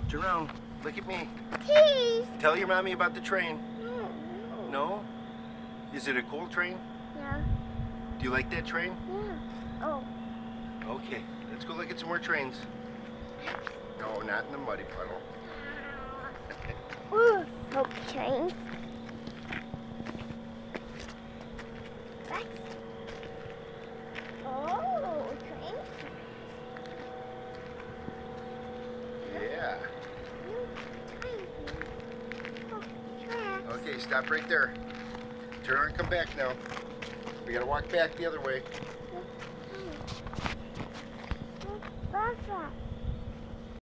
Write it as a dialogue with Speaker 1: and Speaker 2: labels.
Speaker 1: Turn around. Look at me.
Speaker 2: Please.
Speaker 1: Tell your mommy about the train.
Speaker 2: No.
Speaker 1: No? Is it a cool train?
Speaker 2: Yeah.
Speaker 1: Do you like that train?
Speaker 2: Yeah. Oh.
Speaker 1: Okay, let's go look at some more trains. No, not in the muddy puddle.
Speaker 2: Ooh, no trains. Oh, trains.
Speaker 1: Yeah.
Speaker 2: Oh, tracks.
Speaker 1: Okay, stop right there. Turn around and come back now. We gotta walk back the other way.
Speaker 2: What's that?